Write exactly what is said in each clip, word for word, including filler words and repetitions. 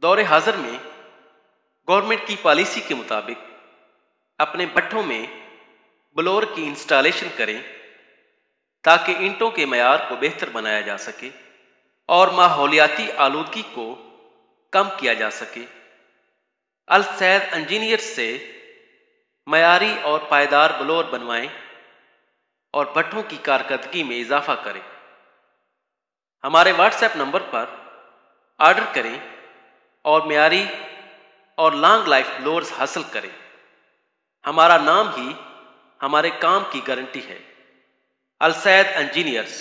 दौरे हाजिर में गवर्नमेंट की पॉलिसी के मुताबिक अपने भट्ठों में ब्लोअर की इंस्टॉलेशन करें ताकि ईंटों के मयार को बेहतर बनाया जा सके और माहौलियाती आलूदगी को कम किया जा सके। अल सैद इंजीनियर्स से मयारी और पायदार ब्लोअर बनवाएं और भट्ठों की कारकर्दगी में इजाफा करें। हमारे व्हाट्सएप नंबर पर ऑर्डर करें और मयारी और लॉन्ग लाइफ ब्लोअर्स हासिल करें। हमारा नाम ही हमारे काम की गारंटी है। अल सैद इंजीनियर्स।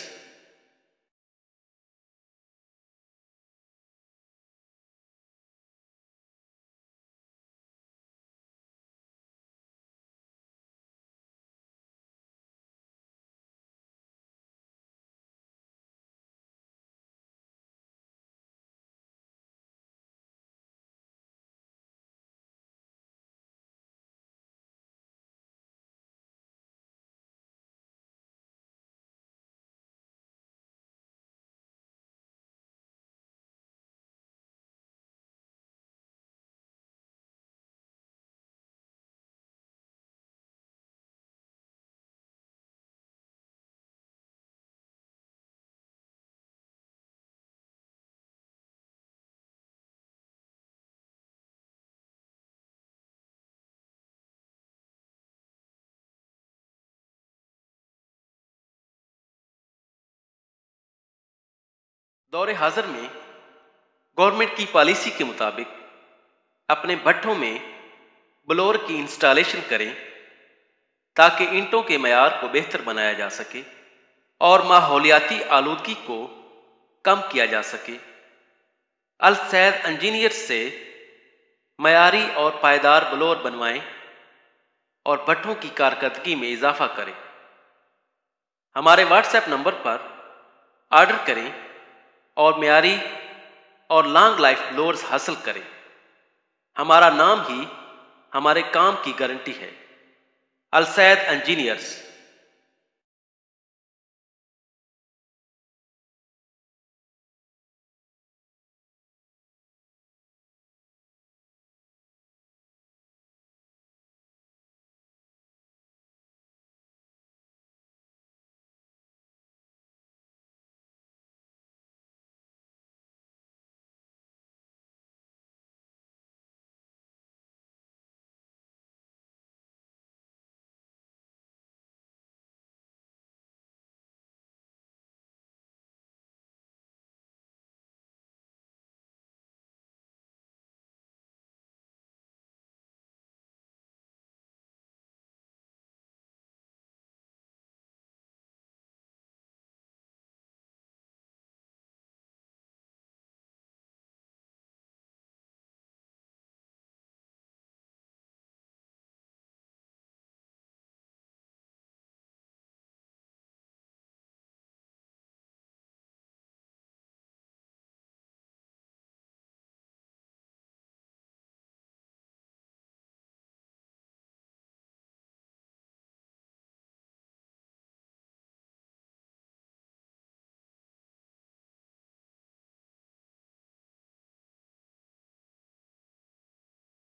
दौरे हाजिर में गवर्नमेंट की पॉलिसी के मुताबिक अपने भट्ठों में ब्लोअर की इंस्टॉलेशन करें ताकि ईंटों के मयार को बेहतर बनाया जा सके और माहौलियाती आलूदगी को कम किया जा सके। अल सैद इंजीनियर्स से मयारी और पायदार ब्लोअर बनवाएं और भट्ठों की कारकर्दगी में इजाफा करें। हमारे व्हाट्सएप नंबर पर ऑर्डर करें और मयारी और लॉन्ग लाइफ ब्लोअर्स हासिल करें। हमारा नाम ही हमारे काम की गारंटी है। अल सैद इंजीनियर्स।